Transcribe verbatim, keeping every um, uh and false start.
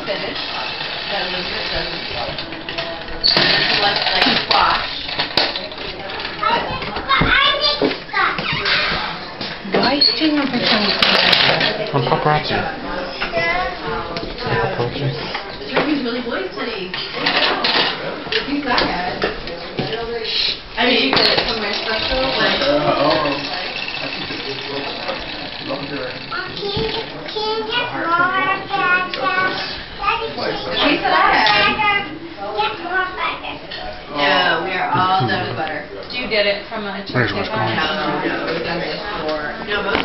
finished. Got a little bit done. Left like squash. Why is she not pretending? From paparazzi. Paparazzi. The turkey's really moist, honey. What piece I had. I mean, you get it from my special. Like, the piece that I had. No, we are all done with butter. Do you get it from a turkey? Where's what's going on? No, no, we've done this for, no, most